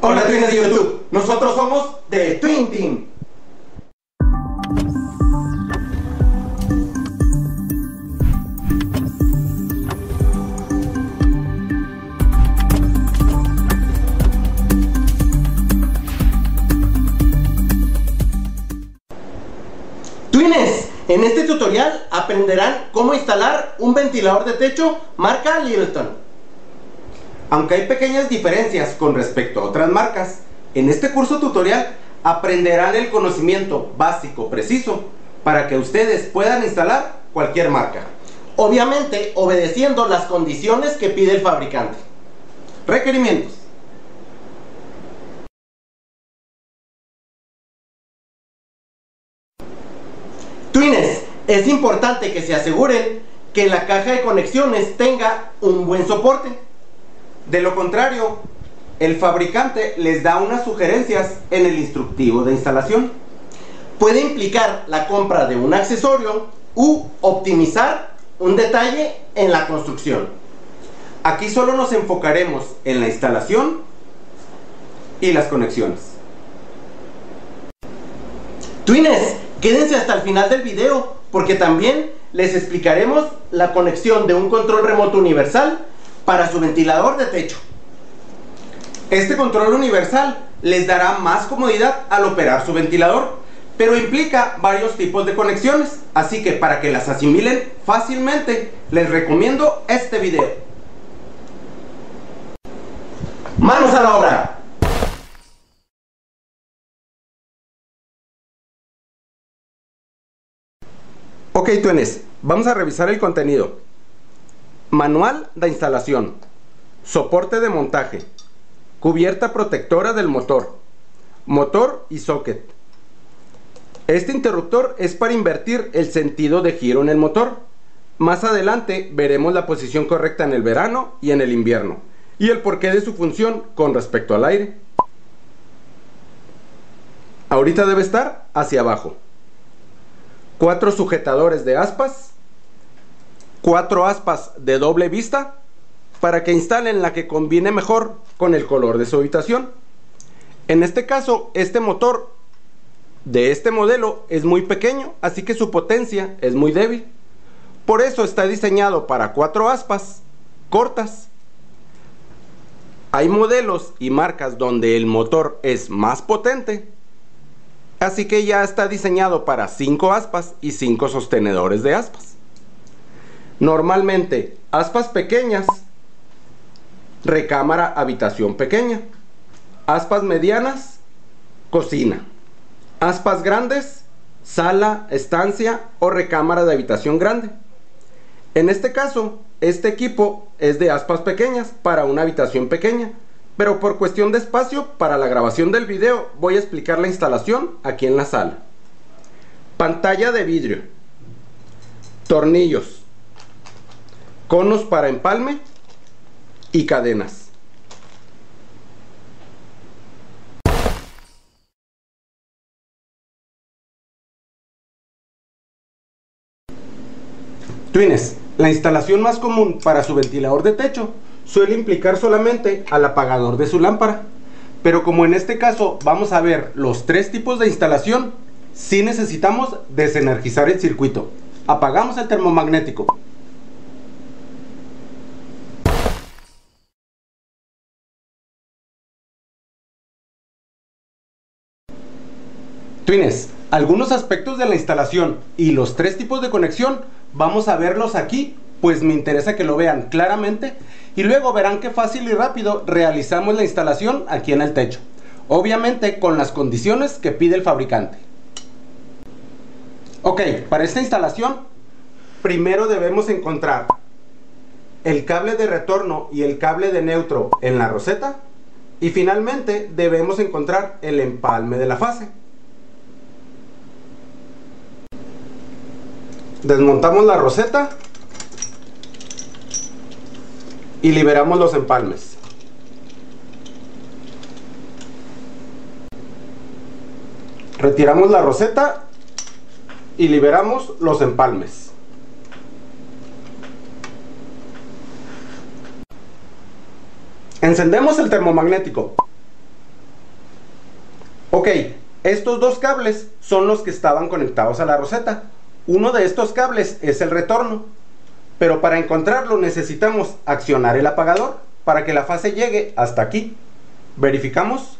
Hola Twins de YouTube, nosotros somos The Twin Team. Twines, en este tutorial aprenderán cómo instalar un ventilador de techo marca Littleton. Aunque hay pequeñas diferencias con respecto a otras marcas, en este curso tutorial aprenderán el conocimiento básico preciso para que ustedes puedan instalar cualquier marca. Obviamente obedeciendo las condiciones que pide el fabricante. Requerimientos. Twines, es importante que se aseguren que la caja de conexiones tenga un buen soporte. De lo contrario, el fabricante les da unas sugerencias en el instructivo de instalación. Puede implicar la compra de un accesorio u optimizar un detalle en la construcción. Aquí solo nos enfocaremos en la instalación y las conexiones. Twines, quédense hasta el final del video porque también les explicaremos la conexión de un control remoto universal para su ventilador de techo. Este control universal les dará más comodidad al operar su ventilador, pero implica varios tipos de conexiones, así que para que las asimilen fácilmente les recomiendo este video. ¡Manos a la obra! Ok, Twines, vamos a revisar el contenido. Manual de instalación, soporte de montaje, cubierta protectora del motor, motor y socket. Este interruptor es para invertir el sentido de giro en el motor. Más adelante veremos la posición correcta en el verano y en el invierno, y el porqué de su función con respecto al aire. Ahorita debe estar hacia abajo. 4 sujetadores de aspas, 4 aspas de doble vista para que instalen la que combine mejor con el color de su habitación. En este caso, este motor de este modelo es muy pequeño, así que su potencia es muy débil. Por eso está diseñado para 4 aspas cortas. Hay modelos y marcas donde el motor es más potente, así que ya está diseñado para 5 aspas y 5 sostenedores de aspas. Normalmente, aspas pequeñas, recámara, habitación pequeña. Aspas medianas, cocina. Aspas grandes, sala, estancia o recámara de habitación grande. En este caso, este equipo es de aspas pequeñas para una habitación pequeña, pero por cuestión de espacio para la grabación del video voy a explicar la instalación aquí en la sala. Pantalla de vidrio, tornillos, conos para empalme y cadenas. Twines, la instalación más común para su ventilador de techo suele implicar solamente al apagador de su lámpara, pero como en este caso vamos a ver los 3 tipos de instalación, sí necesitamos desenergizar el circuito. Apagamos el termomagnético. Twines, algunos aspectos de la instalación y los 3 tipos de conexión vamos a verlos aquí, pues me interesa que lo vean claramente y luego verán qué fácil y rápido realizamos la instalación aquí en el techo, obviamente con las condiciones que pide el fabricante. Ok, para esta instalación primero debemos encontrar el cable de retorno y el cable de neutro en la roseta y finalmente debemos encontrar el empalme de la fase. Desmontamos la roseta y liberamos los empalmes. Retiramos la roseta y liberamos los empalmes. Encendemos el termomagnético. Ok, estos dos cables son los que estaban conectados a la roseta. Uno de estos cables es el retorno, pero para encontrarlo necesitamos accionar el apagador para que la fase llegue hasta aquí. Verificamos.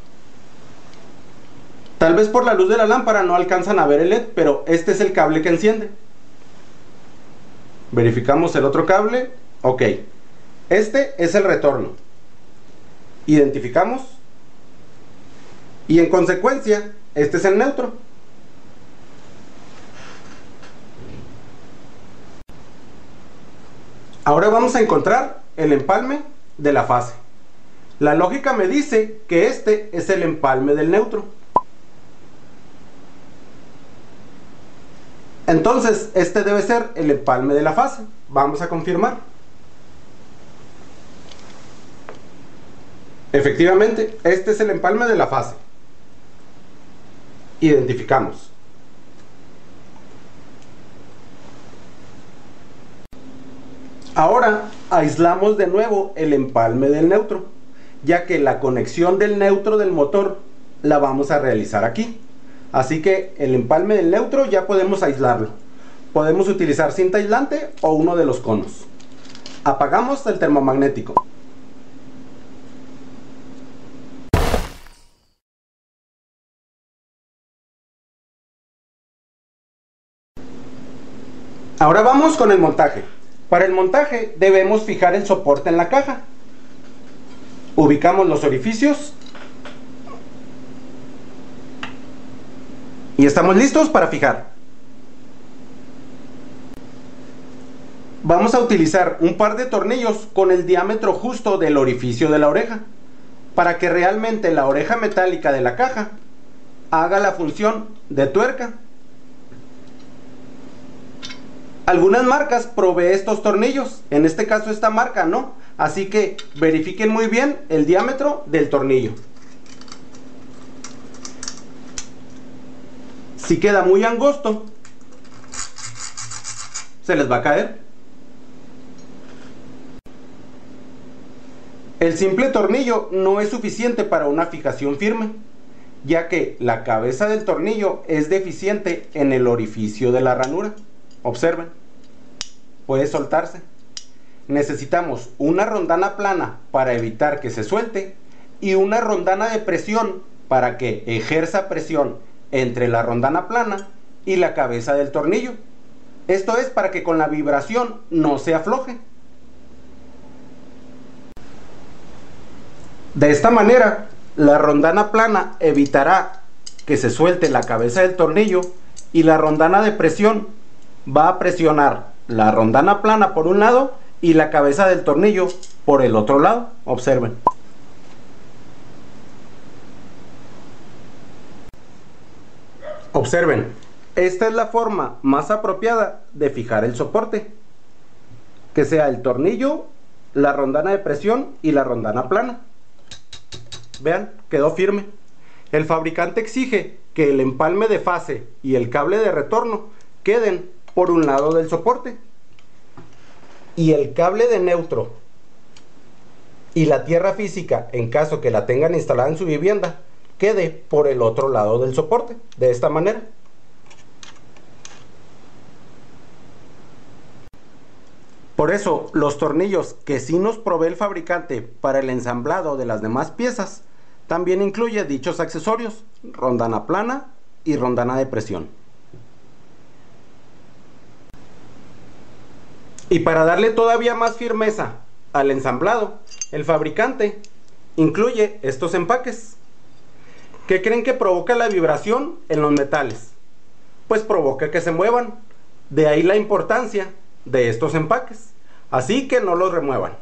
Tal vez por la luz de la lámpara no alcanzan a ver el LED, pero este es el cable que enciende. Verificamos el otro cable. Ok, este es el retorno. Identificamos. Y en consecuencia, este es el neutro. Ahora vamos a encontrar el empalme de la fase. La lógica me dice que este es el empalme del neutro. Entonces, este debe ser el empalme de la fase. Vamos a confirmar. Efectivamente, este es el empalme de la fase. Identificamos. Ahora aislamos de nuevo el empalme del neutro, ya que la conexión del neutro del motor la vamos a realizar aquí. Así que el empalme del neutro ya podemos aislarlo. Podemos utilizar cinta aislante o uno de los conos. Apagamos el termomagnético. Ahora vamos con el montaje. Para el montaje debemos fijar el soporte en la caja. Ubicamos los orificios. Y estamos listos para fijar. Vamos a utilizar un par de tornillos con el diámetro justo del orificio de la oreja, para que realmente la oreja metálica de la caja haga la función de tuerca. Algunas marcas proveen estos tornillos, en este caso esta marca no, así que verifiquen muy bien el diámetro del tornillo. Si queda muy angosto, se les va a caer. El simple tornillo no es suficiente para una fijación firme, ya que la cabeza del tornillo es deficiente en el orificio de la ranura. Observen, puede soltarse. Necesitamos una rondana plana para evitar que se suelte y una rondana de presión para que ejerza presión entre la rondana plana y la cabeza del tornillo. Esto es para que con la vibración no se afloje. De esta manera, la rondana plana evitará que se suelte la cabeza del tornillo y la rondana de presión va a presionar la rondana plana por un lado y la cabeza del tornillo por el otro lado. Observen. Observen, esta es la forma más apropiada de fijar el soporte, que sea el tornillo, la rondana de presión y la rondana plana. Vean, quedó firme. El fabricante exige que el empalme de fase y el cable de retorno queden por un lado del soporte y el cable de neutro y la tierra física, en caso que la tengan instalada en su vivienda, quede por el otro lado del soporte, de esta manera. Por eso, los tornillos que sí nos provee el fabricante para el ensamblado de las demás piezas, también incluye dichos accesorios, rondana plana y rondana de presión. Y para darle todavía más firmeza al ensamblado, el fabricante incluye estos empaques. ¿Qué creen que provoca la vibración en los metales? Pues provoca que se muevan. De ahí la importancia de estos empaques. Así que no los remuevan.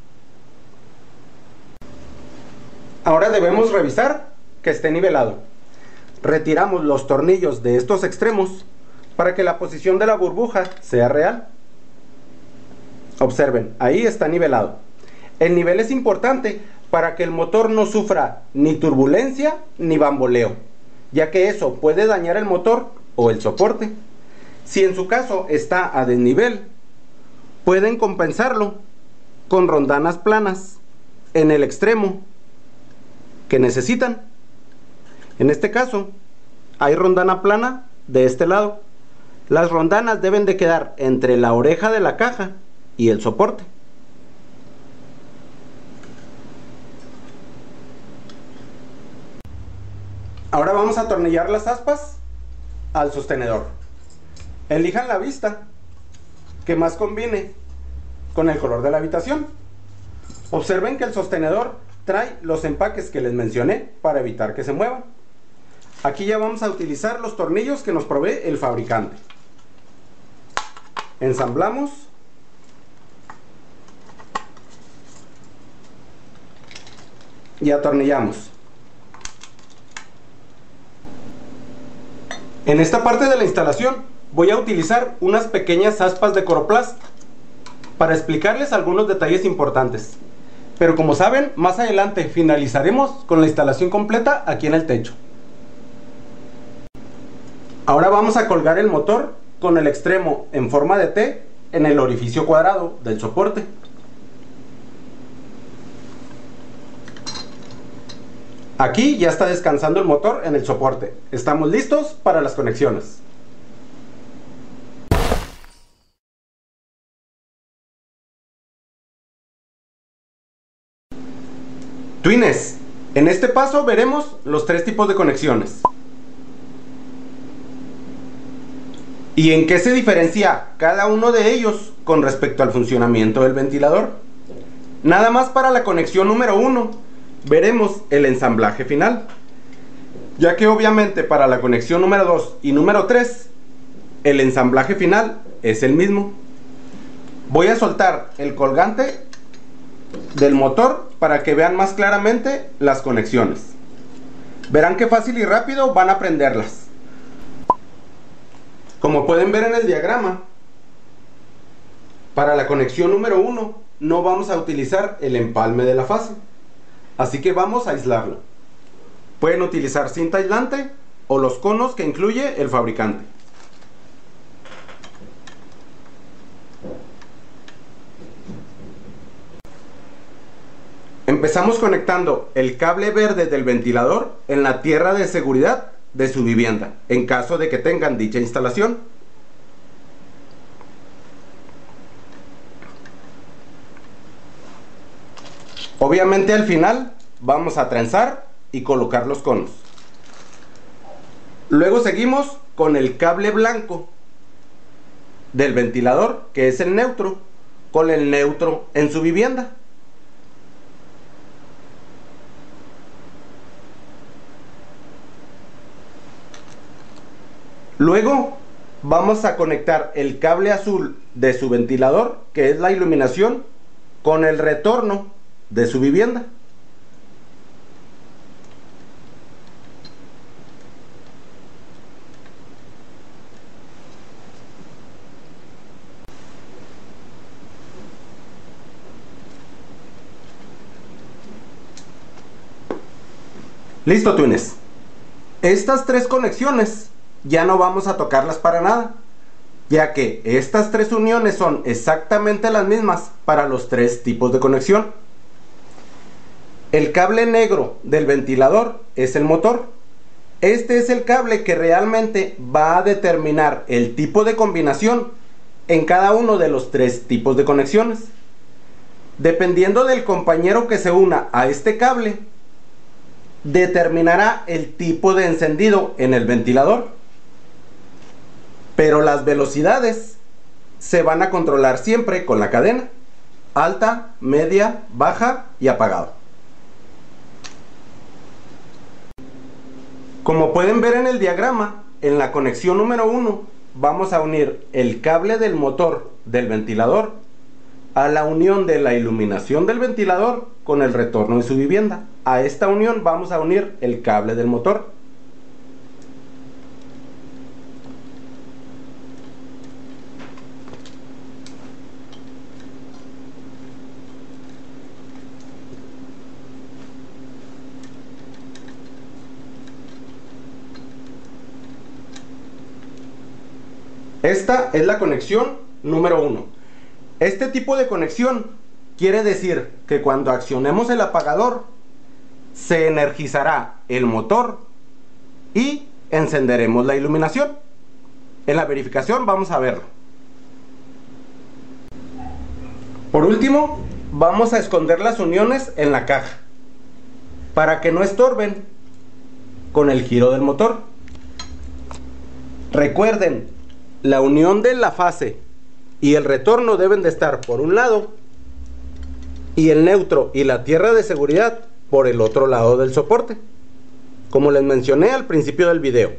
Ahora debemos revisar que esté nivelado. Retiramos los tornillos de estos extremos para que la posición de la burbuja sea real. Observen, ahí está nivelado. El nivel es importante para que el motor no sufra ni turbulencia ni bamboleo, ya que eso puede dañar el motor o el soporte. Si en su caso está a desnivel, pueden compensarlo con rondanas planas en el extremo que necesitan En este caso, hay rondana plana de este lado. Las rondanas deben de quedar entre la oreja de la caja y el soporte. Ahora vamos a atornillar las aspas al sostenedor. Elijan la vista que más combine con el color de la habitación. Observen que el sostenedor trae los empaques que les mencioné para evitar que se muevan. Aquí ya vamos a utilizar los tornillos que nos provee el fabricante. Ensamblamos. Y atornillamos. En esta parte de la instalación voy a utilizar unas pequeñas aspas de Coroplast para explicarles algunos detalles importantes. Pero como saben, más adelante finalizaremos con la instalación completa aquí en el techo. Ahora vamos a colgar el motor con el extremo en forma de T en el orificio cuadrado del soporte. Aquí ya está descansando el motor en el soporte. Estamos listos para las conexiones. Twines, en este paso veremos los tres tipos de conexiones. ¿Y en qué se diferencia cada uno de ellos con respecto al funcionamiento del ventilador? Nada más para la conexión número 1 veremos el ensamblaje final, ya que obviamente para la conexión número 2 y número 3 el ensamblaje final es el mismo. Voy a soltar el colgante del motor para que vean más claramente las conexiones. Verán que fácil y rápido van a aprenderlas. Como pueden ver en el diagrama, para la conexión número 1 no vamos a utilizar el empalme de la fase, así que vamos a aislarlo. Pueden utilizar cinta aislante o los conos que incluye el fabricante. Empezamos conectando el cable verde del ventilador en la tierra de seguridad de su vivienda, en caso de que tengan dicha instalación. Obviamente al final vamos a trenzar y colocar los conos. Luego seguimos con el cable blanco del ventilador, que es el neutro, con el neutro en su vivienda. Luego vamos a conectar el cable azul de su ventilador, que es la iluminación, con el retorno de su vivienda. Listo, Twines. Estas tres conexiones ya no vamos a tocarlas para nada, ya que estas tres uniones son exactamente las mismas para los tres tipos de conexión. El cable negro del ventilador es el motor. Este es el cable que realmente va a determinar el tipo de combinación en cada uno de los tres tipos de conexiones. Dependiendo del compañero que se una a este cable, determinará el tipo de encendido en el ventilador. Pero las velocidades se van a controlar siempre con la cadena: alta, media, baja y apagado. Como pueden ver en el diagrama, en la conexión número 1 vamos a unir el cable del motor del ventilador a la unión de la iluminación del ventilador con el retorno de su vivienda. A esta unión vamos a unir el cable del motor. Esta es la conexión número 1. Este tipo de conexión quiere decir que cuando accionemos el apagador, se energizará el motor y encenderemos la iluminación. En la verificación vamos a verlo. Por último, vamos a esconder las uniones en la caja para que no estorben con el giro del motor. Recuerden, la unión de la fase y el retorno deben de estar por un lado y el neutro y la tierra de seguridad por el otro lado del soporte, como les mencioné al principio del video.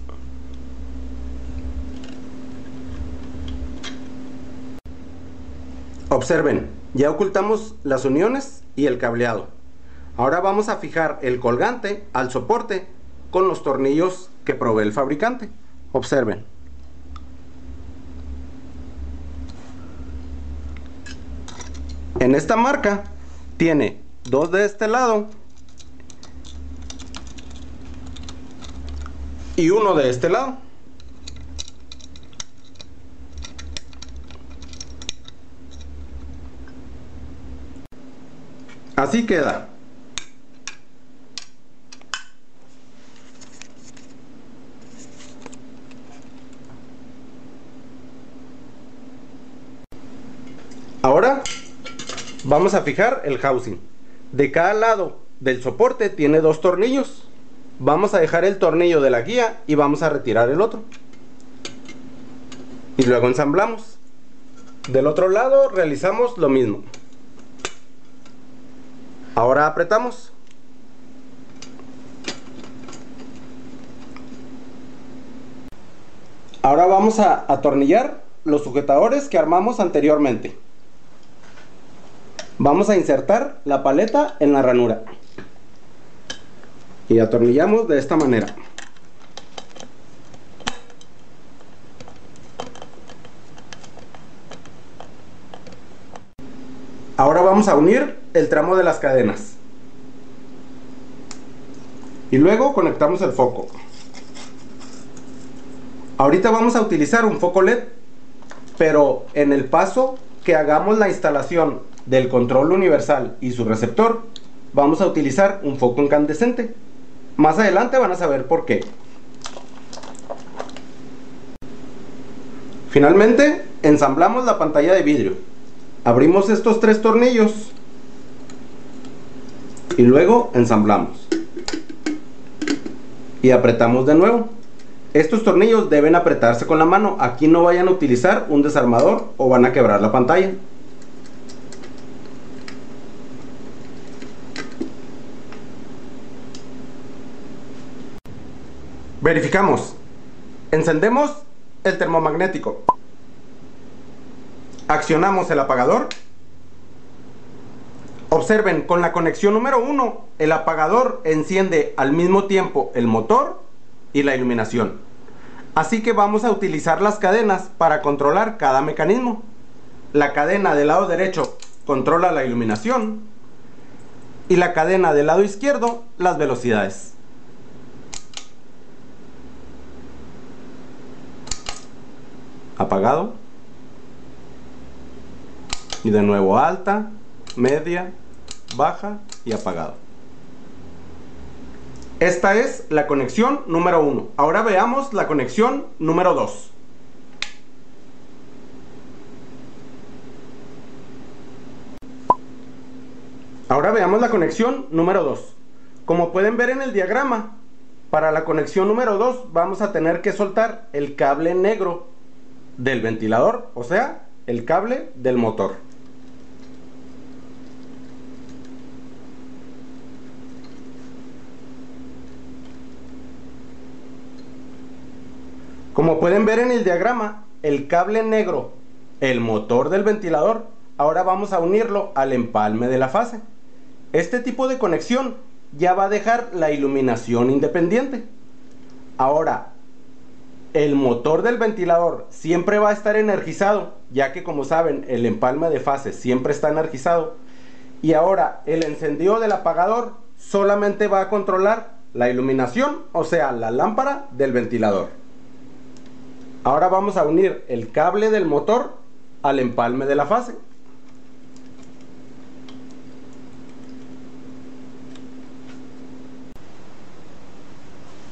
Observen, ya ocultamos las uniones y el cableado. Ahora vamos a fijar el colgante al soporte con los tornillos que provee el fabricante. Observen. En esta marca tiene dos de este lado y uno de este lado. Así queda. Ahora vamos a fijar el housing. De cada lado del soporte tiene dos tornillos. Vamos a dejar el tornillo de la guía y vamos a retirar el otro. Y luego ensamblamos. Del otro lado realizamos lo mismo. Ahora apretamos. Ahora vamos a atornillar los sujetadores que armamos anteriormente. Vamos a insertar la paleta en la ranura y atornillamos de esta manera. Ahora vamos a unir el tramo de las cadenas y luego conectamos el foco. Ahorita vamos a utilizar un foco LED, pero en el paso que hagamos la instalación del control universal y su receptor, vamos a utilizar un foco incandescente. Más adelante van a saber por qué. Finalmente, ensamblamos la pantalla de vidrio. Abrimos estos tres tornillos y luego ensamblamos y apretamos de nuevo. Estos tornillos deben apretarse con la mano. Aquí no vayan a utilizar un desarmador o van a quebrar la pantalla. Verificamos. Encendemos el termomagnético. Accionamos el apagador. Observen, con la conexión número 1, el apagador enciende al mismo tiempo el motor y la iluminación. Así que vamos a utilizar las cadenas para controlar cada mecanismo. La cadena del lado derecho controla la iluminación y la cadena del lado izquierdo las velocidades. Apagado y de nuevo alta, media, baja y apagado. Esta es la conexión número 1. Ahora veamos la conexión número 2. Ahora veamos la conexión número 2. Como pueden ver en el diagrama, para la conexión número 2 vamos a tener que soltar el cable negro del ventilador, o sea, el cable del motor. Como pueden ver en el diagrama, el cable negro, el motor del ventilador, ahora vamos a unirlo al empalme de la fase. Este tipo de conexión ya va a dejar la iluminación independiente. Ahora, el motor del ventilador siempre va a estar energizado, ya que como saben, el empalme de fase siempre está energizado. Y ahora, el encendido del apagador solamente va a controlar la iluminación, o sea, la lámpara del ventilador. Ahora vamos a unir el cable del motor al empalme de la fase.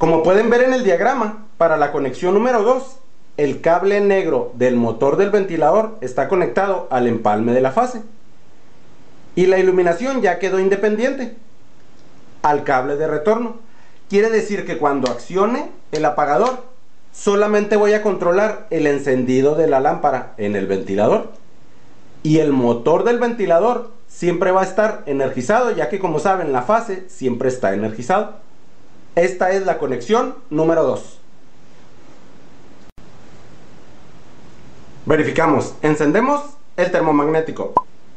Como pueden ver en el diagrama, para la conexión número 2, el cable negro del motor del ventilador está conectado al empalme de la fase. Y la iluminación ya quedó independiente al cable de retorno. Quiere decir que cuando accione el apagador, solamente voy a controlar el encendido de la lámpara en el ventilador. Y el motor del ventilador siempre va a estar energizado, ya que como saben, la fase siempre está energizado. Esta es la conexión número 2. Verificamos. Encendemos el termomagnético.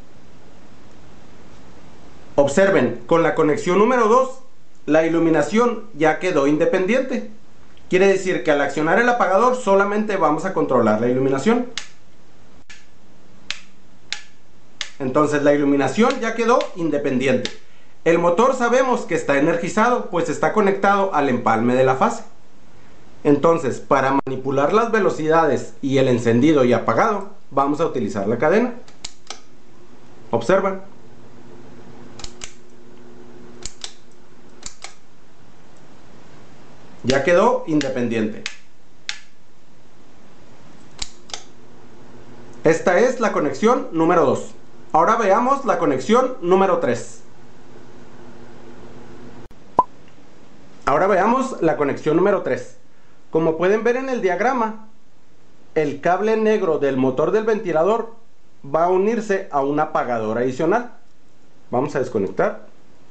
Observen, con la conexión número 2, la iluminación ya quedó independiente. Quiere decir que al accionar el apagador solamente vamos a controlar la iluminación. Entonces la iluminación ya quedó independiente. El motor sabemos que está energizado, pues está conectado al empalme de la fase. Entonces, para manipular las velocidades y el encendido y apagado, vamos a utilizar la cadena. Observan. Ya quedó independiente. Esta es la conexión número 2. Ahora veamos la conexión número 3. Ahora veamos la conexión número 3. Como pueden ver en el diagrama, el cable negro del motor del ventilador va a unirse a un apagador adicional. Vamos a desconectar.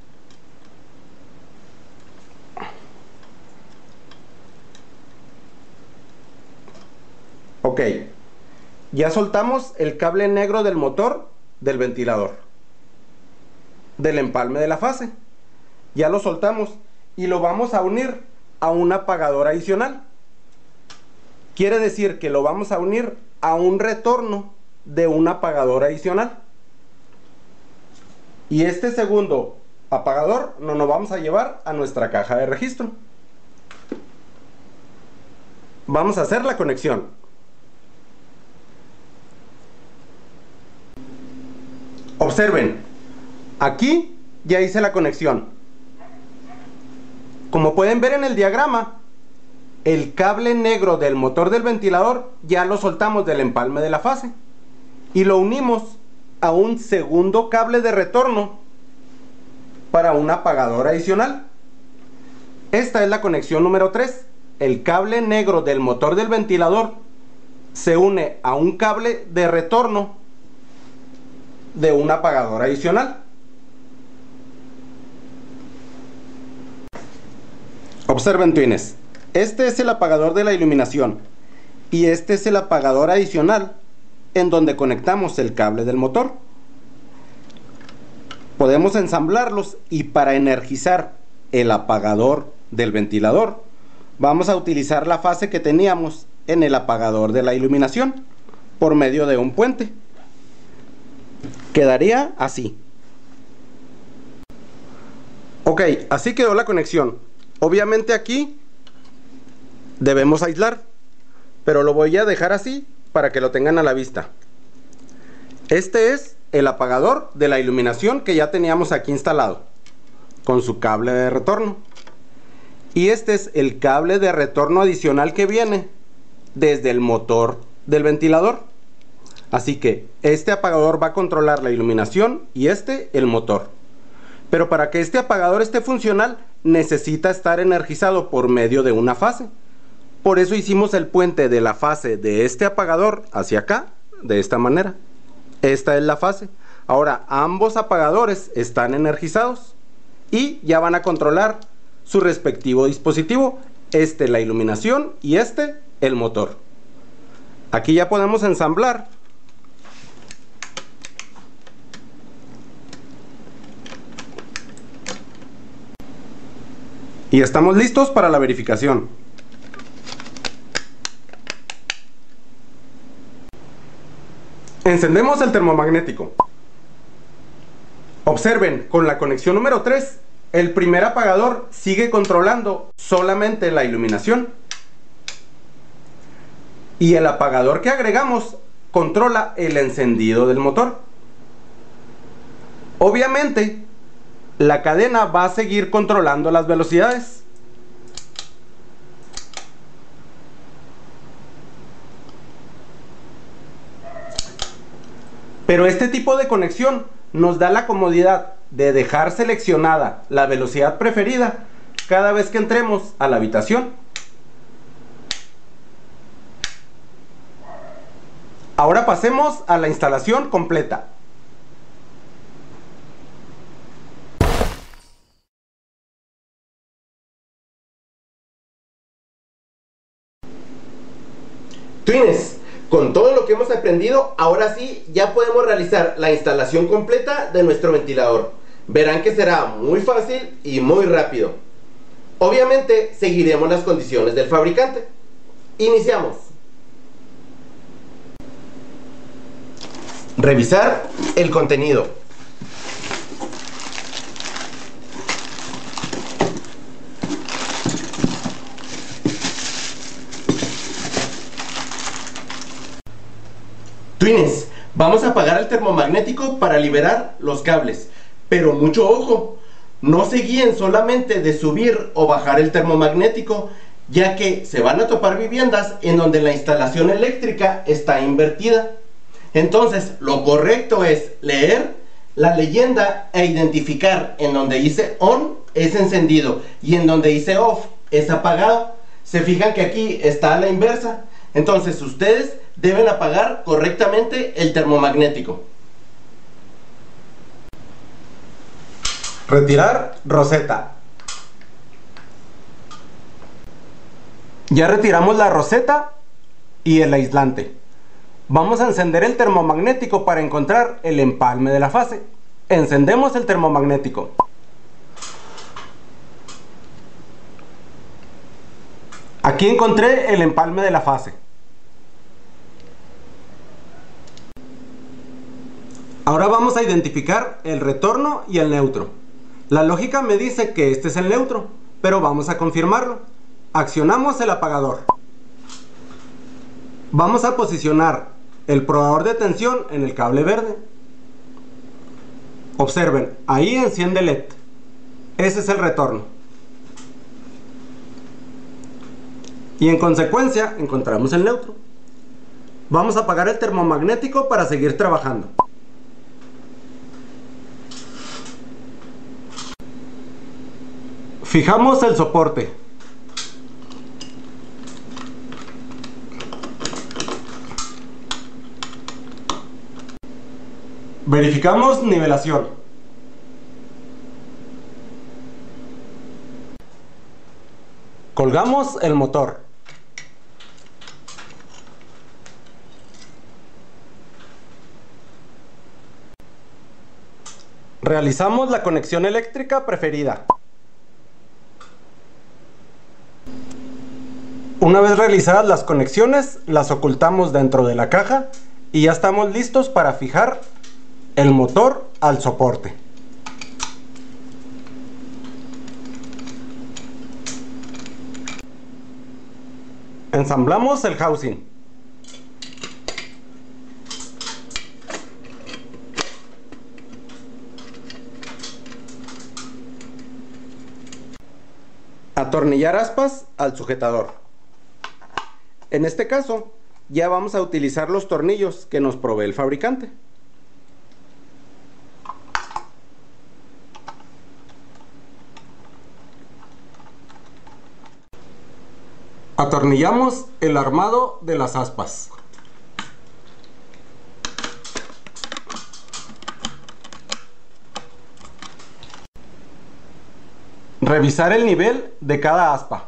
Ok, ya soltamos el cable negro del motor del ventilador, del empalme de la fase. Ya lo soltamos y lo vamos a unir a un apagador adicional. Quiere decir que lo vamos a unir a un retorno de un apagador adicional. Y este segundo apagador nos lo vamos a llevar a nuestra caja de registro. Vamos a hacer la conexión. Observen, aquí ya hice la conexión. Como pueden ver en el diagrama, el cable negro del motor del ventilador ya lo soltamos del empalme de la fase y lo unimos a un segundo cable de retorno para un apagador adicional. Esta es la conexión número 3. El cable negro del motor del ventilador se une a un cable de retorno de un apagador adicional. Observen, twines, este es el apagador de la iluminación y este es el apagador adicional en donde conectamos el cable del motor. Podemos ensamblarlos y para energizar el apagador del ventilador vamos a utilizar la fase que teníamos en el apagador de la iluminación por medio de un puente. Quedaría así. Ok, así quedó la conexión. Obviamente aquí debemos aislar, pero lo voy a dejar así para que lo tengan a la vista. Este es el apagador de la iluminación que ya teníamos aquí instalado con su cable de retorno. Y este es el cable de retorno adicional que viene desde el motor del ventilador. Así que este apagador va a controlar la iluminación y este el motor. Pero para que este apagador esté funcional necesita estar energizado por medio de una fase. Por eso hicimos el puente de la fase de este apagador hacia acá, de esta manera. Esta es la fase. Ahora ambos apagadores están energizados y ya van a controlar su respectivo dispositivo. Este la iluminación y este el motor. Aquí ya podemos ensamblar. Y estamos listos para la verificación. Encendemos el termomagnético. Observen, con la conexión número 3, el primer apagador sigue controlando solamente la iluminación. Y el apagador que agregamos controla el encendido del motor. Obviamente, la cadena va a seguir controlando las velocidades. Pero este tipo de conexión nos da la comodidad de dejar seleccionada la velocidad preferida cada vez que entremos a la habitación. Ahora pasemos a la instalación completa. Twines, con todo lo que hemos aprendido, ahora sí ya podemos realizar la instalación completa de nuestro ventilador. Verán que será muy fácil y muy rápido. Obviamente seguiremos las condiciones del fabricante. Iniciamos. Revisar el contenido. Twines, vamos a apagar el termomagnético para liberar los cables. Pero mucho ojo, no se guíen solamente de subir o bajar el termomagnético, ya que se van a topar viviendas en donde la instalación eléctrica está invertida. Entonces, lo correcto es leer la leyenda e identificar en donde dice on es encendido y en donde dice off es apagado. Se fijan que aquí está a la inversa. Entonces, ustedes deben apagar correctamente el termomagnético. Retirar roseta. Ya retiramos la roseta y el aislante. Vamos a encender el termomagnético para encontrar el empalme de la fase. Encendemos el termomagnético. Aquí encontré el empalme de la fase. Ahora vamos a identificar el retorno y el neutro. La lógica me dice que este es el neutro, pero vamos a confirmarlo. Accionamos el apagador. Vamos a posicionar el probador de tensión en el cable verde. Observen, ahí enciende LED. Ese es el retorno. Y en consecuencia encontramos el neutro. Vamos a apagar el termomagnético para seguir trabajando. Fijamos el soporte. Verificamos nivelación. Colgamos el motor. Realizamos la conexión eléctrica preferida. Una vez realizadas las conexiones, las ocultamos dentro de la caja y ya estamos listos para fijar el motor al soporte. Ensamblamos el housing. Atornillar aspas al sujetador. En este caso, ya vamos a utilizar los tornillos que nos provee el fabricante. Atornillamos el armado de las aspas. Revisar el nivel de cada aspa.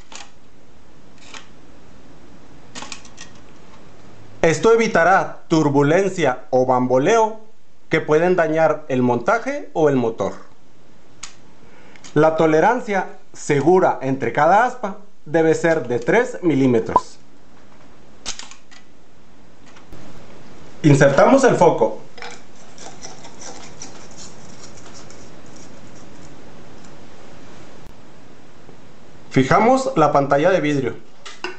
Esto evitará turbulencia o bamboleo que pueden dañar el montaje o el motor. La tolerancia segura entre cada aspa debe ser de 3 milímetros. Insertamos el foco. Fijamos la pantalla de vidrio.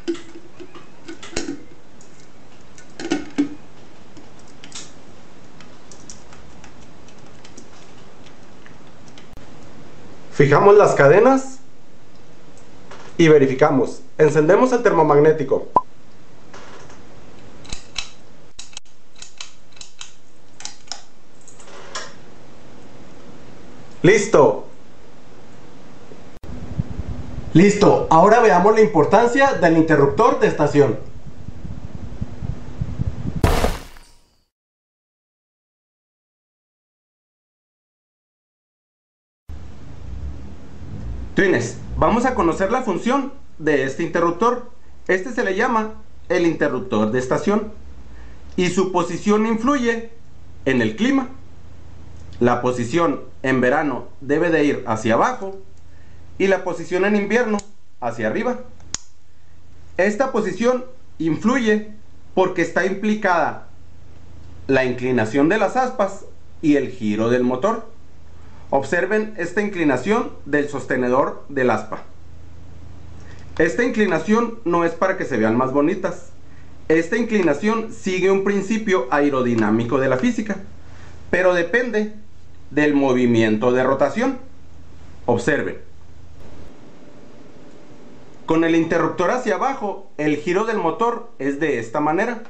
Fijamos las cadenas y verificamos. Encendemos el termomagnético. Listo. Listo, ahora veamos la importancia del interruptor de estación. Twines, vamos a conocer la función de este interruptor. Este se le llama el interruptor de estación y su posición influye en el clima. La posición en verano debe de ir hacia abajo y la posición en invierno hacia arriba. Esta posición influye porque está implicada la inclinación de las aspas y el giro del motor. Observen esta inclinación del sostenedor del aspa. Esta inclinación no es para que se vean más bonitas. Esta inclinación sigue un principio aerodinámico de la física, pero depende del movimiento de rotación. Observen. Con el interruptor hacia abajo, el giro del motor es de esta manera.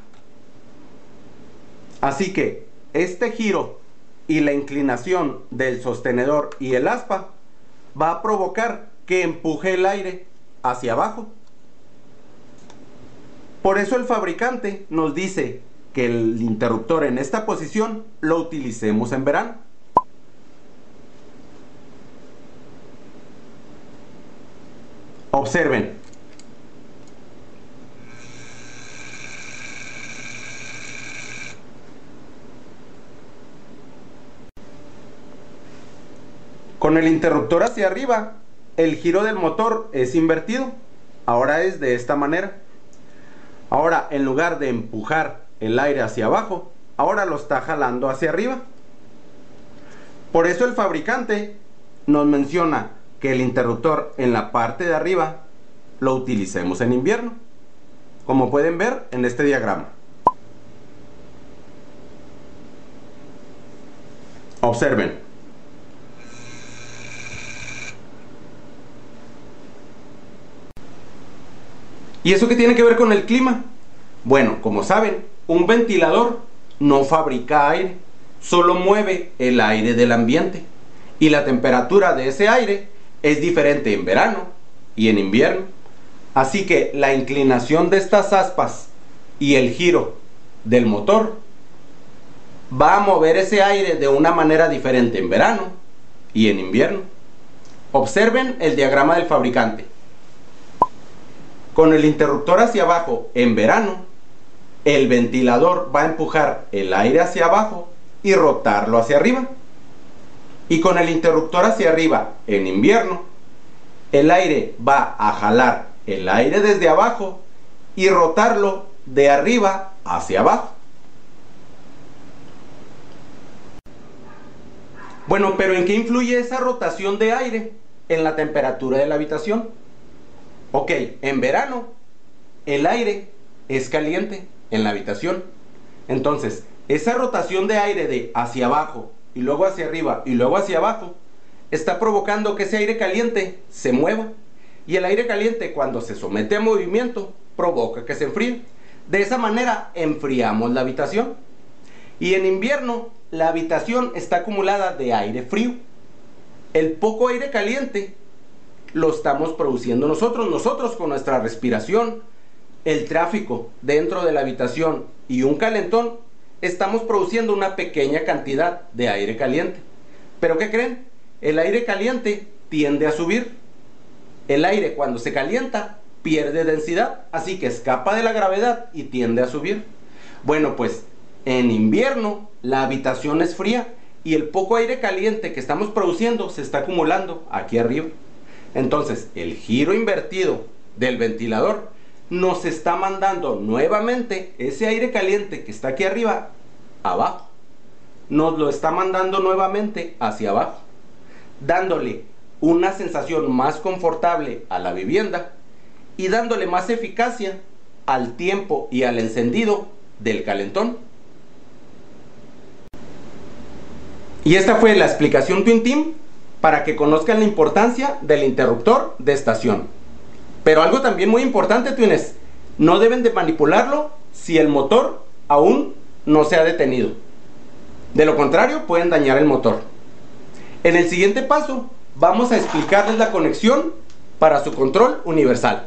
Así que este giro y la inclinación del sostenedor y el aspa va a provocar que empuje el aire hacia abajo. Por eso el fabricante nos dice que el interruptor en esta posición lo utilicemos en verano. Observen. Con el interruptor hacia arriba, el giro del motor es invertido. Ahora es de esta manera. Ahora, en lugar de empujar el aire hacia abajo, ahora lo está jalando hacia arriba. Por eso el fabricante nos menciona que el interruptor en la parte de arriba lo utilicemos en invierno, como pueden ver en este diagrama. Observen. ¿Y eso qué tiene que ver con el clima? Bueno, como saben, un ventilador no fabrica aire, solo mueve el aire del ambiente. Y la temperatura de ese aire es diferente en verano y en invierno. Así que la inclinación de estas aspas y el giro del motor va a mover ese aire de una manera diferente en verano y en invierno. Observen el diagrama del fabricante. Con el interruptor hacia abajo en verano, el ventilador va a empujar el aire hacia abajo y rotarlo hacia arriba. Y con el interruptor hacia arriba en invierno, el aire va a jalar el aire desde abajo y rotarlo de arriba hacia abajo. Bueno, pero ¿en qué influye esa rotación de aire? En la temperatura de la habitación. Ok, en verano el aire es caliente en la habitación. Entonces, esa rotación de aire de hacia abajo y luego hacia arriba y luego hacia abajo está provocando que ese aire caliente se mueva. Y el aire caliente, cuando se somete a movimiento, provoca que se enfríe. De esa manera enfriamos la habitación. Y en invierno la habitación está acumulada de aire frío. El poco aire caliente lo estamos produciendo nosotros con nuestra respiración, el tráfico dentro de la habitación y un calentón. Estamos produciendo una pequeña cantidad de aire caliente. ¿Pero qué creen? El aire caliente tiende a subir. El aire, cuando se calienta, pierde densidad, así que escapa de la gravedad y tiende a subir. Bueno, pues en invierno la habitación es fría y el poco aire caliente que estamos produciendo se está acumulando aquí arriba. Entonces, el giro invertido del ventilador nos está mandando nuevamente ese aire caliente que está aquí arriba, abajo. Nos lo está mandando nuevamente hacia abajo, dándole una sensación más confortable a la vivienda y dándole más eficacia al tiempo y al encendido del calentón. Y esta fue la explicación Twin Team para que conozcan la importancia del interruptor de estación. Pero algo también muy importante, Twines, no deben de manipularlo si el motor aún no se ha detenido. De lo contrario, pueden dañar el motor. En el siguiente paso vamos a explicarles la conexión para su control universal.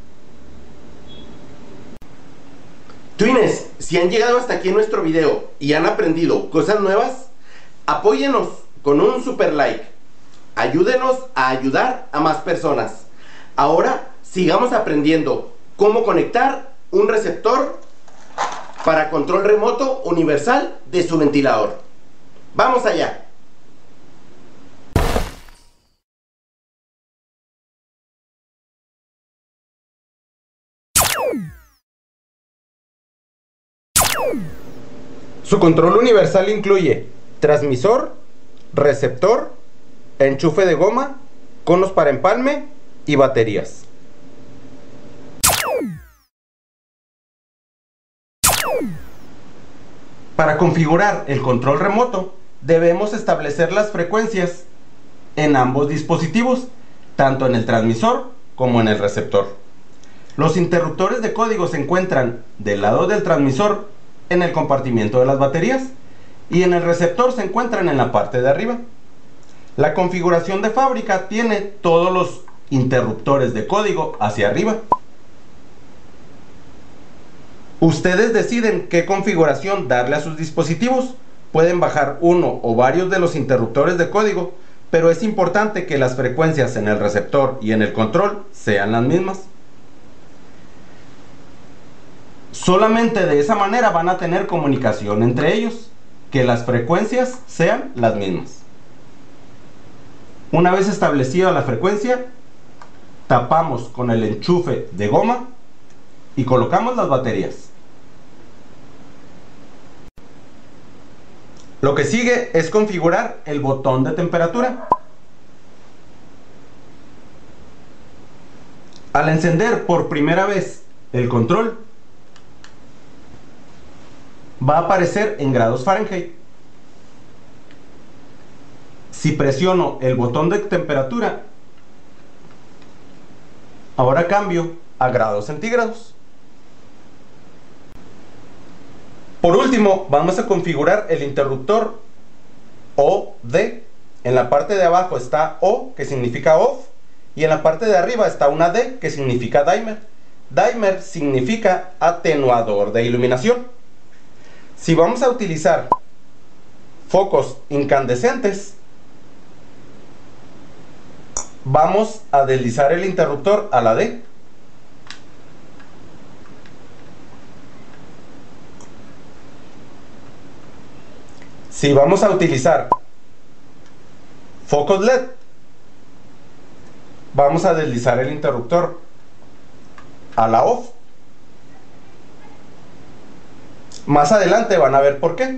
Twiners, si han llegado hasta aquí en nuestro video y han aprendido cosas nuevas, apóyenos con un super like. Ayúdenos a ayudar a más personas. Ahora sigamos aprendiendo cómo conectar un receptor para control remoto universal de su ventilador. ¡Vamos allá! Su control universal incluye transmisor, receptor, enchufe de goma, conos para empalme y baterías. Para configurar el control remoto, debemos establecer las frecuencias en ambos dispositivos, tanto en el transmisor como en el receptor. Los interruptores de código se encuentran del lado del transmisor en el compartimiento de las baterías y en el receptor se encuentran en la parte de arriba. La configuración de fábrica tiene todos los interruptores de código hacia arriba. Ustedes deciden qué configuración darle a sus dispositivos. Pueden bajar uno o varios de los interruptores de código, pero es importante que las frecuencias en el receptor y en el control sean las mismas. Solamente de esa manera van a tener comunicación entre ellos, que las frecuencias sean las mismas. Una vez establecida la frecuencia, tapamos con el enchufe de goma y colocamos las baterías. Lo que sigue es configurar el botón de temperatura. Al encender por primera vez el control, va a aparecer en grados Fahrenheit. Si presiono el botón de temperatura, ahora cambio a grados centígrados. Por último, vamos a configurar el interruptor O-D. En la parte de abajo está O, que significa off, y en la parte de arriba está una D, que significa dimmer. Dimmer significa atenuador de iluminación. Si vamos a utilizar focos incandescentes, vamos a deslizar el interruptor a la D. Si vamos a utilizar focos LED, vamos a deslizar el interruptor a la OFF. Más adelante van a ver por qué.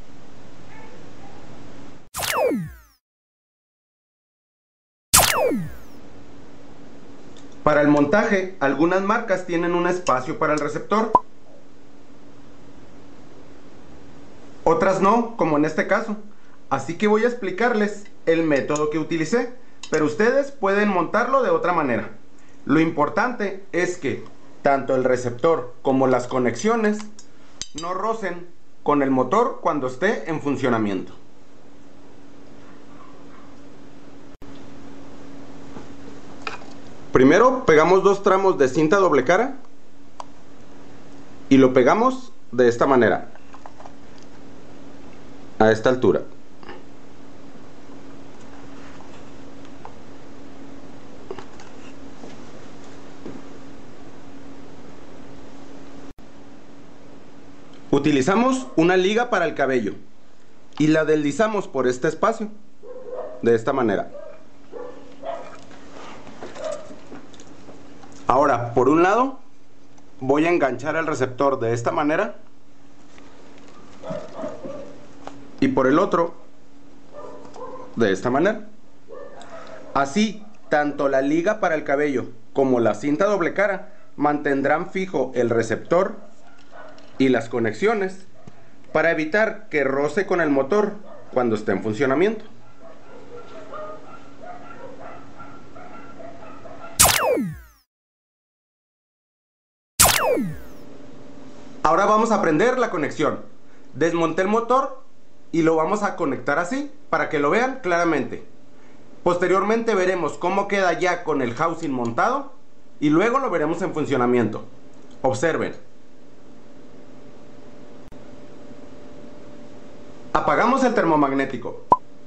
Para el montaje, algunas marcas tienen un espacio para el receptor, otras no, como en este caso. Así que voy a explicarles el método que utilicé, pero ustedes pueden montarlo de otra manera. Lo importante es que tanto el receptor como las conexiones no rocen con el motor cuando esté en funcionamiento. Primero pegamos dos tramos de cinta doble cara y lo pegamos de esta manera, a esta altura. Utilizamos una liga para el cabello y la deslizamos por este espacio, de esta manera. Ahora, por un lado, voy a enganchar el receptor de esta manera y por el otro, de esta manera. Así, tanto la liga para el cabello como la cinta doble cara mantendrán fijo el receptor y las conexiones para evitar que roce con el motor cuando esté en funcionamiento. Ahora vamos a aprender la conexión. Desmonté el motor y lo vamos a conectar así para que lo vean claramente. Posteriormente veremos cómo queda ya con el housing montado y luego lo veremos en funcionamiento. Observen. Apagamos el termomagnético.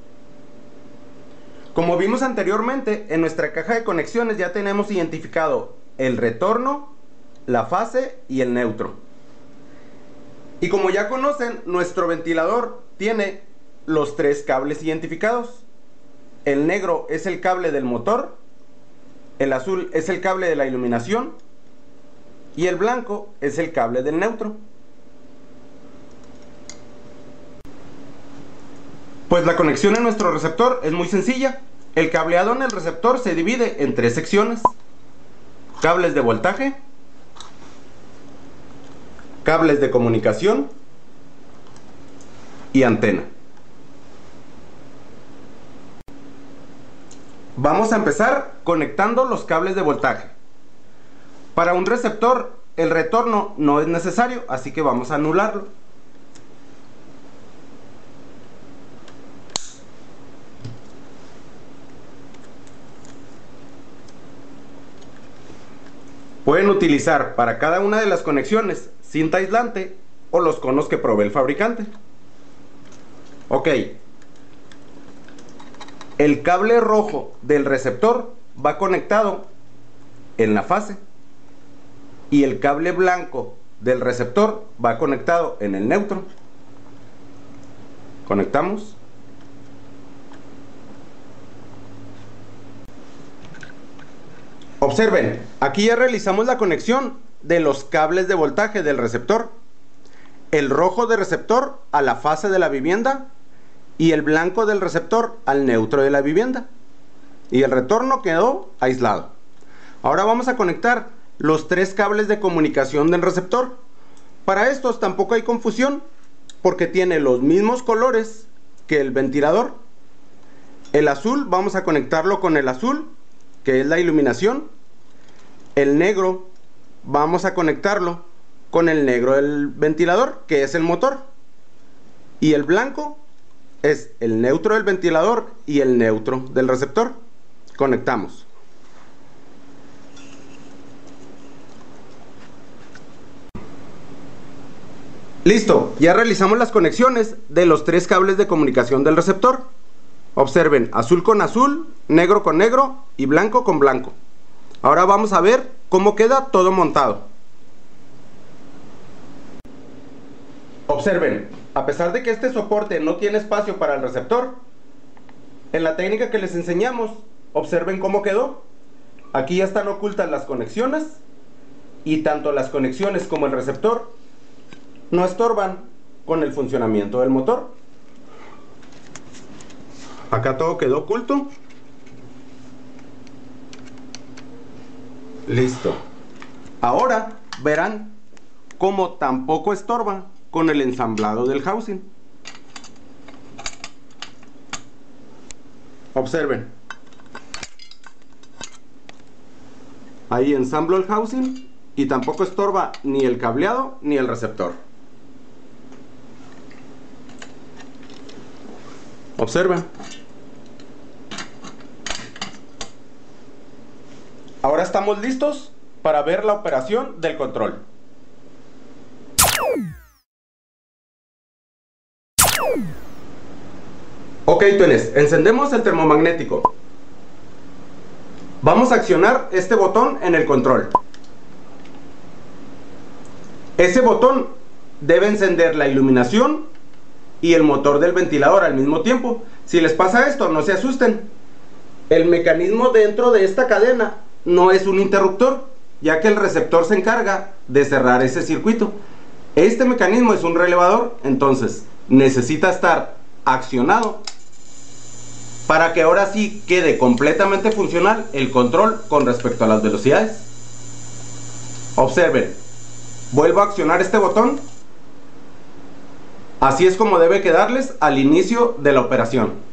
Como vimos anteriormente, en nuestra caja de conexiones ya tenemos identificado el retorno, la fase y el neutro. Y como ya conocen, nuestro ventilador tiene los tres cables identificados. El negro es el cable del motor, el azul es el cable de la iluminación y el blanco es el cable del neutro. Pues la conexión en nuestro receptor es muy sencilla. El cableado en el receptor se divide en tres secciones: cables de voltaje, cables de comunicación y antena. Vamos a empezar conectando los cables de voltaje. Para un receptor el retorno no es necesario, así que vamos a anularlo. Pueden utilizar para cada una de las conexiones cinta aislante o los conos que provee el fabricante. Ok. El cable rojo del receptor va conectado en la fase y el cable blanco del receptor va conectado en el neutro. Conectamos. Observen, aquí ya realizamos la conexión de los cables de voltaje del receptor. El rojo del receptor a la fase de la vivienda y el blanco del receptor al neutro de la vivienda. Y el retorno quedó aislado. Ahora vamos a conectar los tres cables de comunicación del receptor. Para estos tampoco hay confusión, porque tiene los mismos colores que el ventilador. El azul vamos a conectarlo con el azul, que es la iluminación. El negro vamos a conectarlo con el negro del ventilador, que es el motor. Y el blanco es el neutro del ventilador y el neutro del receptor. Conectamos. Listo, ya realizamos las conexiones de los tres cables de comunicación del receptor. Observen, azul con azul, negro con negro y blanco con blanco. Ahora vamos a ver cómo queda todo montado. Observen, a pesar de que este soporte no tiene espacio para el receptor, en la técnica que les enseñamos, observen cómo quedó. Aquí ya están ocultas las conexiones y tanto las conexiones como el receptor no estorban con el funcionamiento del motor. Acá todo quedó oculto. Listo. Ahora verán cómo tampoco estorba con el ensamblado del housing. Observen. Ahí ensamblo el housing y tampoco estorba ni el cableado ni el receptor. Observen. Ahora estamos listos para ver la operación del control. Ok, tuenes, encendemos el termomagnético. Vamos a accionar este botón en el control. Ese botón debe encender la iluminación y el motor del ventilador al mismo tiempo. Si les pasa esto, no se asusten. El mecanismo dentro de esta cadena no es un interruptor, ya que el receptor se encarga de cerrar ese circuito. Este mecanismo es un relevador, entonces necesita estar accionado para que ahora sí quede completamente funcional el control con respecto a las velocidades. Observen, vuelvo a accionar este botón. Así es como debe quedarles al inicio de la operación.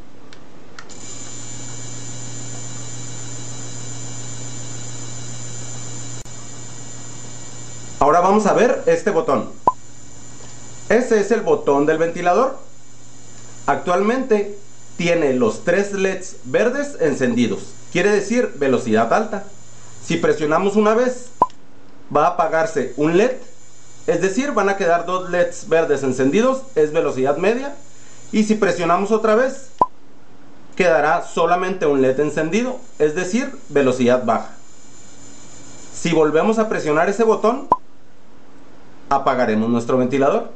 Ahora vamos a ver este botón. Ese es el botón del ventilador. Actualmente tiene los 3 LEDs verdes encendidos, quiere decir velocidad alta. Si presionamos una vez, va a apagarse un LED, es decir, van a quedar 2 LEDs verdes encendidos, es velocidad media. Y si presionamos otra vez, quedará solamente un LED encendido, es decir, velocidad baja. Si volvemos a presionar ese botón, apagaremos nuestro ventilador.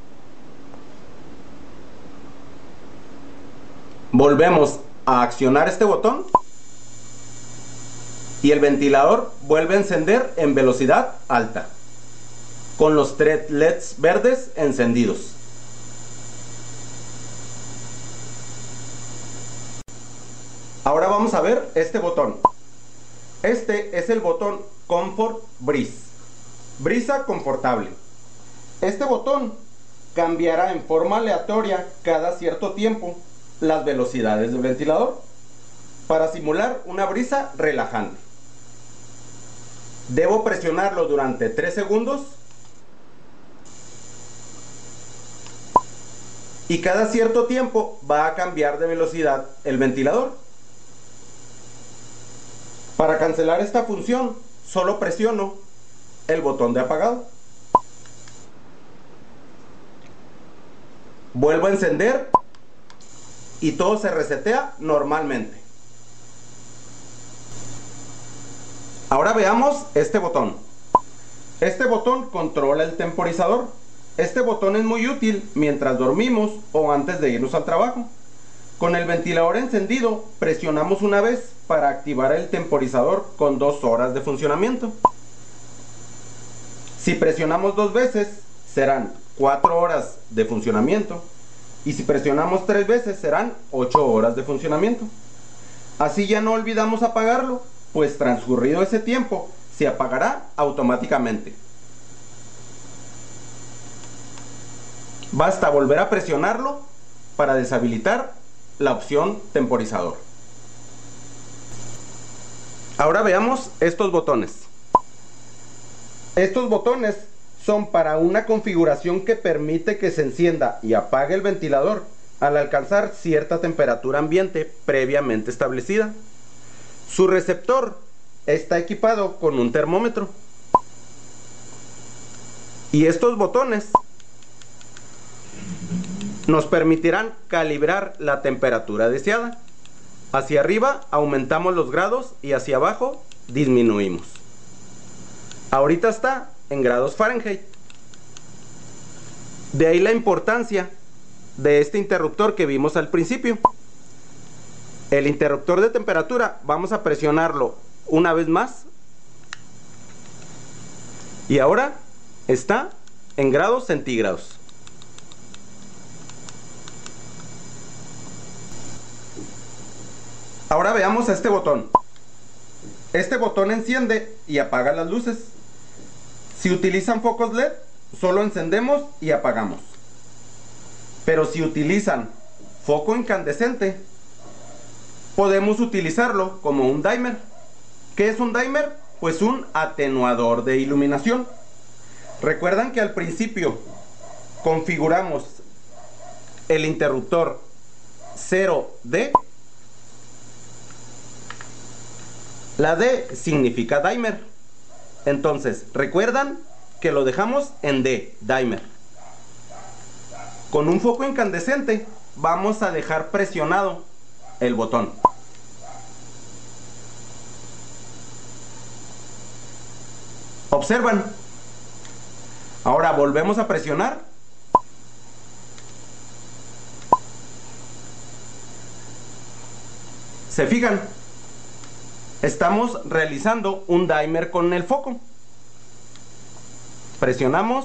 Volvemos a accionar este botón y el ventilador vuelve a encender en velocidad alta, con los 3 LEDs verdes encendidos. Ahora vamos a ver este botón. Este es el botón Comfort Breeze, brisa confortable. Este botón cambiará en forma aleatoria cada cierto tiempo las velocidades del ventilador para simular una brisa relajante. Debo presionarlo durante 3 segundos y cada cierto tiempo va a cambiar de velocidad el ventilador. Para cancelar esta función, solo presiono el botón de apagado. Vuelvo a encender y todo se resetea normalmente. Ahora veamos este botón. Este botón controla el temporizador. Este botón es muy útil mientras dormimos o antes de irnos al trabajo. Con el ventilador encendido, presionamos una vez para activar el temporizador con 2 horas de funcionamiento. Si presionamos 2 veces, serán 4 horas de funcionamiento. Y si presionamos 3 veces, serán 8 horas de funcionamiento. Así ya no olvidamos apagarlo, pues transcurrido ese tiempo, se apagará automáticamente. Basta volver a presionarlo para deshabilitar la opción temporizador. Ahora veamos estos botones. Estos botones son para una configuración que permite que se encienda y apague el ventilador al alcanzar cierta temperatura ambiente previamente establecida. Su receptor está equipado con un termómetro. Y estos botones nos permitirán calibrar la temperatura deseada. Hacia arriba aumentamos los grados y hacia abajo disminuimos. Ahorita está en grados Fahrenheit. De ahí la importancia de este interruptor que vimos al principio. El interruptor de temperatura vamos a presionarlo una vez más y ahora está en grados centígrados. Ahora veamos este botón. Este botón enciende y apaga las luces. Si utilizan focos LED, solo encendemos y apagamos. Pero si utilizan foco incandescente, podemos utilizarlo como un dimmer. ¿Qué es un dimmer? Pues un atenuador de iluminación. Recuerdan que al principio configuramos el interruptor 0D. La D significa dimmer. Entonces, recuerdan que lo dejamos en D, dimmer. Con un foco incandescente vamos a dejar presionado el botón. ¿Observan? Ahora volvemos a presionar. ¿Se fijan? Estamos realizando un dimmer con el foco. Presionamos.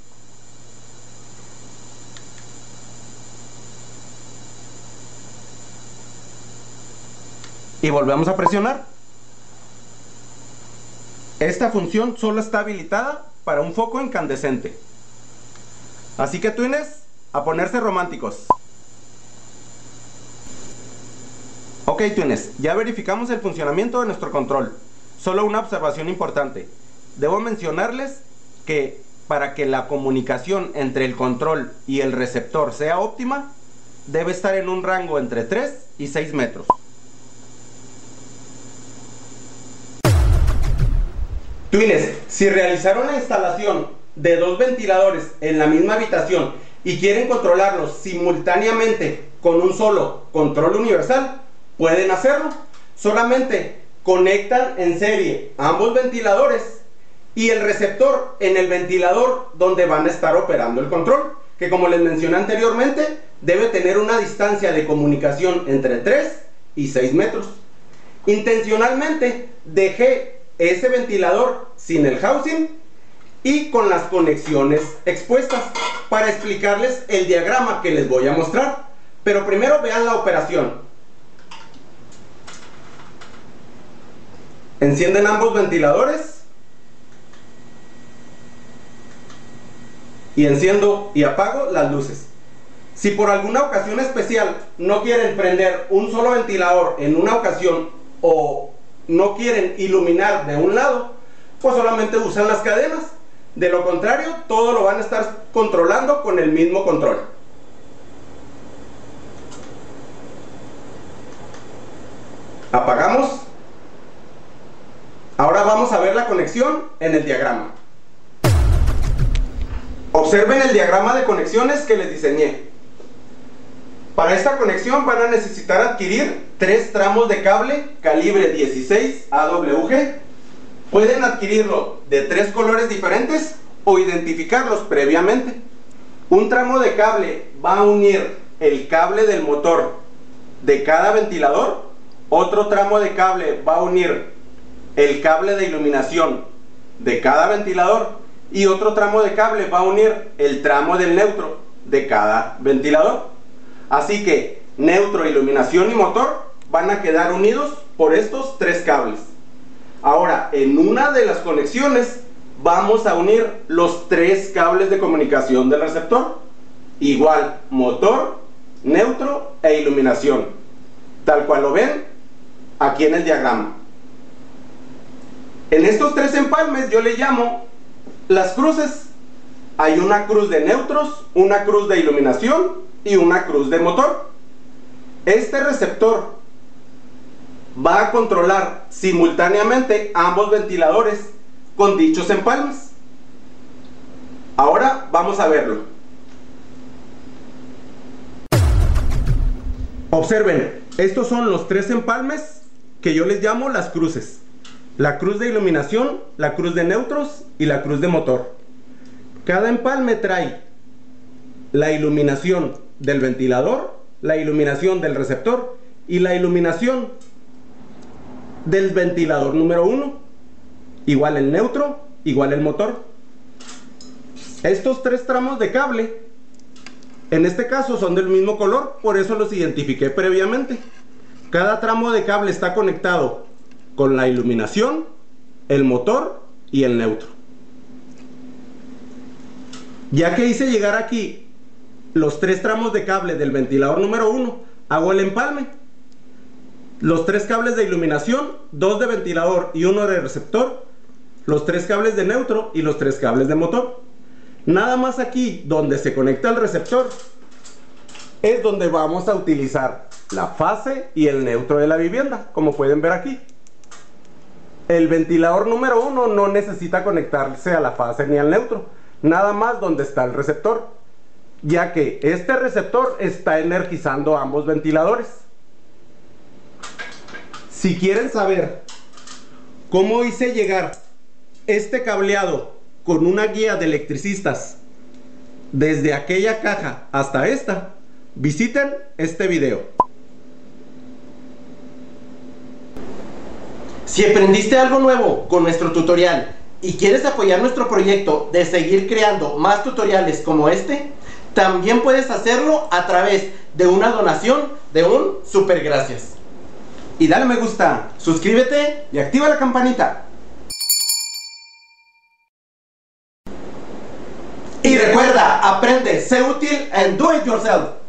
Y volvemos a presionar. Esta función solo está habilitada para un foco incandescente. Así que twiners, a ponerse románticos. Ok twiners, ya verificamos el funcionamiento de nuestro control. Solo una observación importante. Debo mencionarles que para que la comunicación entre el control y el receptor sea óptima, debe estar en un rango entre 3 y 6 metros. Twiners, si realizaron la instalación de 2 ventiladores en la misma habitación y quieren controlarlos simultáneamente con un solo control universal, pueden hacerlo. Solamente conectan en serie ambos ventiladores y el receptor en el ventilador donde van a estar operando el control, que como les mencioné anteriormente, debe tener una distancia de comunicación entre 3 y 6 metros. Intencionalmente dejé ese ventilador sin el housing y con las conexiones expuestas para explicarles el diagrama que les voy a mostrar. Pero primero vean la operación. Encienden ambos ventiladores y enciendo y apago las luces. Si por alguna ocasión especial no quieren prender un solo ventilador en una ocasión o no quieren iluminar de un lado, pues solamente usan las cadenas. De lo contrario, todo lo van a estar controlando con el mismo control. Apagamos. Ahora vamos a ver la conexión en el diagrama. Observen el diagrama de conexiones que les diseñé. Para esta conexión van a necesitar adquirir 3 tramos de cable calibre 16 AWG. Pueden adquirirlo de 3 colores diferentes o identificarlos previamente. Un tramo de cable va a unir el cable del motor de cada ventilador. Otro tramo de cable va a unir el cable de iluminación de cada ventilador. Y otro tramo de cable va a unir el tramo del neutro de cada ventilador. Así que neutro, iluminación y motor van a quedar unidos por estos 3 cables. Ahora, en una de las conexiones vamos a unir los 3 cables de comunicación del receptor. Igual, motor, neutro e iluminación. Tal cual lo ven aquí en el diagrama. En estos 3 empalmes yo le llamo las cruces. Hay una cruz de neutros, una cruz de iluminación y una cruz de motor. Este receptor va a controlar simultáneamente ambos ventiladores con dichos empalmes. Ahora vamos a verlo. Observen, estos son los 3 empalmes que yo les llamo las cruces. La cruz de iluminación, la cruz de neutros y la cruz de motor. Cada empalme trae la iluminación del ventilador, la iluminación del receptor y la iluminación del ventilador número 1. Igual el neutro, igual el motor. Estos 3 tramos de cable, en este caso son del mismo color, por eso los identifiqué previamente. Cada tramo de cable está conectado con la iluminación, el motor y el neutro. Ya que hice llegar aquí los 3 tramos de cable del ventilador número 1, hago el empalme. Los 3 cables de iluminación, 2 de ventilador y 1 de receptor, los 3 cables de neutro y los 3 cables de motor. Nada más aquí donde se conecta el receptor es donde vamos a utilizar la fase y el neutro de la vivienda, como pueden ver aquí. El ventilador número 1 no necesita conectarse a la fase ni al neutro, nada más donde está el receptor, ya que este receptor está energizando ambos ventiladores. Si quieren saber cómo hice llegar este cableado con una guía de electricistas desde aquella caja hasta esta, visiten este video. Si aprendiste algo nuevo con nuestro tutorial y quieres apoyar nuestro proyecto de seguir creando más tutoriales como este, también puedes hacerlo a través de una donación de un super gracias. Y dale me gusta, suscríbete y activa la campanita. Y recuerda, aprende, sé útil and do it yourself.